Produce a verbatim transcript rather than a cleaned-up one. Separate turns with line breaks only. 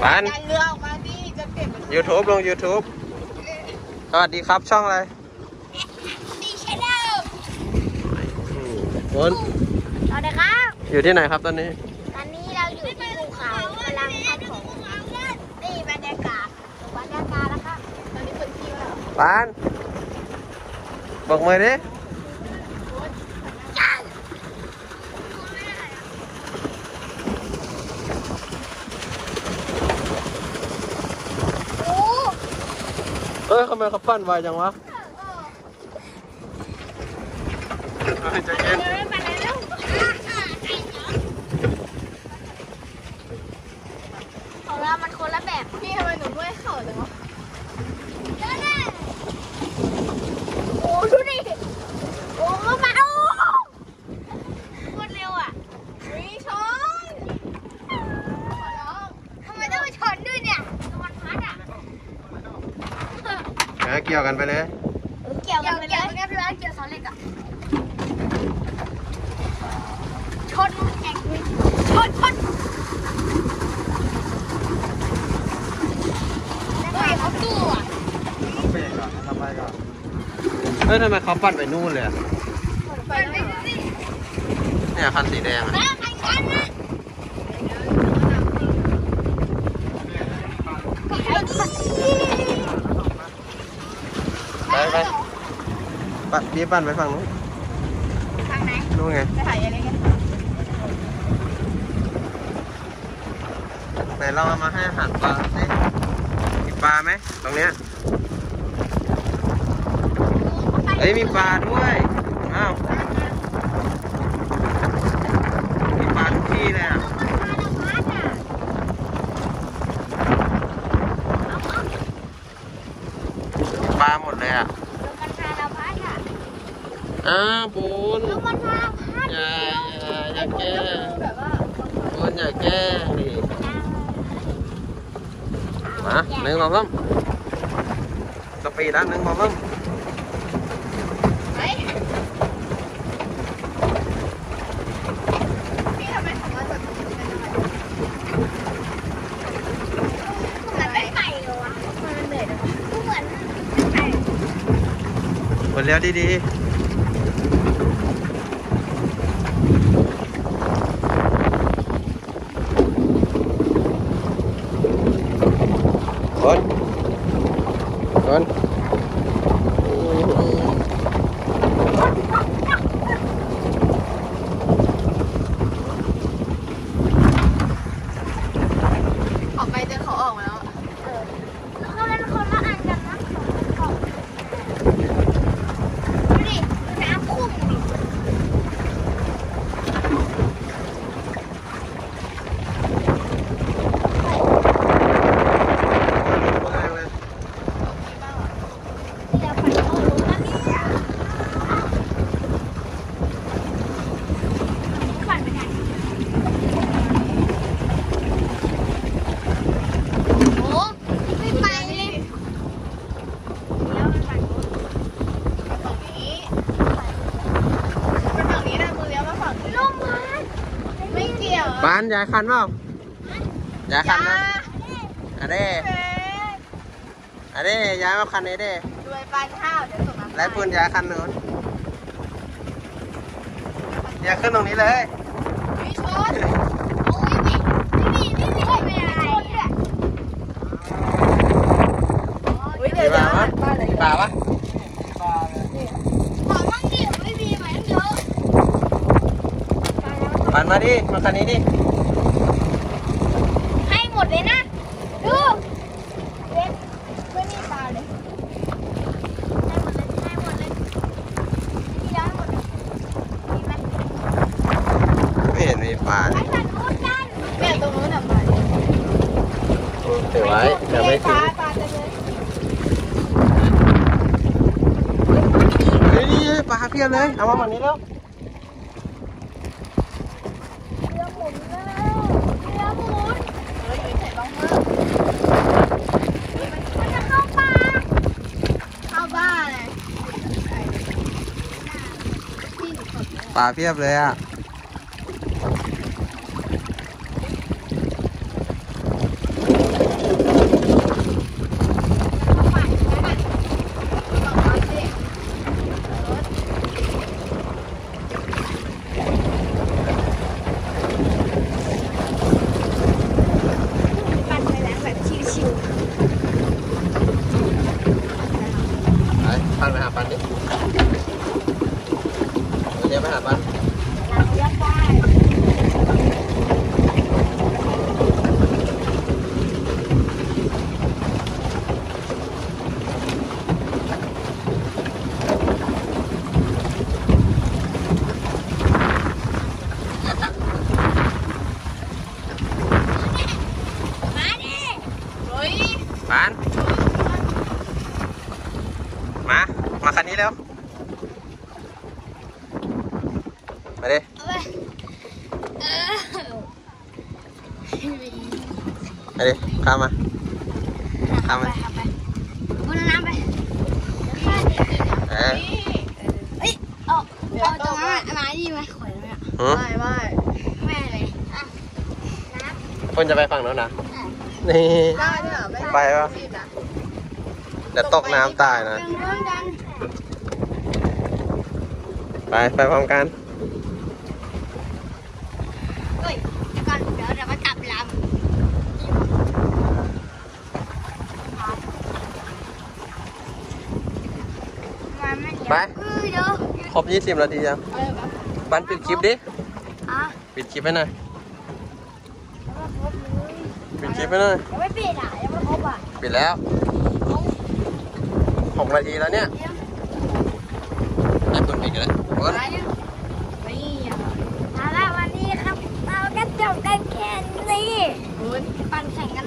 ปัน
เรือออกมาดิจะเก็บ
ยูทูบลง ยูทูบ สวัสดีครับช่องอะไร
ดีชแนล
คน
สวัสดีครับ
อยู่ที่ไหนครับตอนนี้
ตอนนี้เราอยู่ที่ภูเขากำลังทำของนี่บรรยากาศบรรยากาศแล้วครับตอนนี้เป็นคิวแล้ว
ปันบอกมือดิเอ้ยทำไมเขาปั้นไวจังวะจะเย็น
ของเรามันคนละแบบพี่ทำไมหนูด้วยเข่าเลยวะโอ้ดูดิโอ้มาโอ้โคตรเร็วอ่ะวิ่งชนทำไมต้องไปชนด้วยเนี่ยมันพัดอ่ะ
เกี่ยวกันไปเลย
เกี่ยวกันไปเลยเกี่ยวกันไปเลยเกี่ยวเสาเหล็กอ่ะชนแข่งชนชนแล้วไปเขาตู้อ่ะ
เบรกก่อนทำไปก่อนเฮ้ยทำไมเขาปั้นไปนู่นเลย
ไปไปดิ
เนี่ยคันสีแดงอ่ะไปไปปัดพี่ปั้นไปฝั่งนู้น
ทางไหน
นู้นไง
จะถ่ายอะไรกัน
ไหนเราเอามาให้อาหารปลาสิมีปลาไหมตรงเนี้ยเฮ้ยมีปลาด้วยอ้าวมีปลาทุกที่เลยอ่ะมีปลาหมดเลยอ่ะอ้าวปูนอย่าอย่าอย่าแก้ปูนอย่าแก้ดิมาหนึ่งสองสามสปีดแล้วหนึ่งสองสามหมดแล้วดีๆคนคน
ออกไปจะเขาออกมาแล้วเออเขาเล่นคนละอันกันนะดูดิน้ำพุ่งดิ
ปานยายคันเปล่ายายคันนะอะเด้อะเด้ยายมาคันนี้เด้
ด้วยปานข้าวเดี๋ยวส่งมา
ไล่ปืนยายคันนู้นยายขึ้นตรงนี้เลย
วิชนโอ้ยนี่นี่นี่นี่ไม่อะไรอ่ะ
มีปลาปะมีปลาปะ
ขอบ้างดิไม่มีไหมเยอะ
ปานมาดิมาคันนี้ดิ
ให้หมดเลยนะดูเด็ดไม่มีปลาเลยให้หมดเลยให้หมดเลยที่ร้านหมดเลยมีไหม
ไม่เห็นมีปลา
ไปฝั่งนู้นกันแม่ตรงนู้นอ่ะปลา
ถือไว้จะไม่ถึง
ปลาจะเลย
เฮ้ยปลาเพียบเลยเอามาแบบนี้แล้ว
เรือหมุนแล้วเรือหมุนเฮ้ยใส่บ้องเพิ่มมันจะเข้าปลาเข้าบ้าเลย
ปลาเพียบเลยอ่ะ
เ
คันนี้แล้วมาดิ
เอาไปเออ
มาดิข้ามมาข้ามมา
ขับไปบนน้ำไป
เออ
เฮ้ยเอาเอาตรงนั้นมาดีไหมขวดไหมอ่ะ
หือ
ไม่ไม่
แม่เลยอ่ะน้ำ
คนจะไปฝั่งโน้นนะนี่
ได้เนี่ยไม่
ไปปะเดี๋ยวตกน้ำตายนะ
ยังเรื่องกัน
ไปไปพร้อมกัน
เฮ้ยก่อนเดี๋ยวเรามาจับลำมันไม่
ไป
เออเดี๋ยว
ครบยี่สิบนาทียังบันปิดคลิปดิ
อ่ะ
ปิดคลิปให้หน่อย
ยังไม่ครบเลย
ปิดคลิปให้หน่อย
ยังไม่ปิดอ่ะยังไม่ครบอ่ะ
ปิดแล้วหกนาทีแล้วเนี่ยให้คุณปิดกันเลยโอ๊ย
นี่อ่ะเอาละวันนี้ครับเราก็จบกันแค่นี้
คุณ
ปั่นแข่งกัน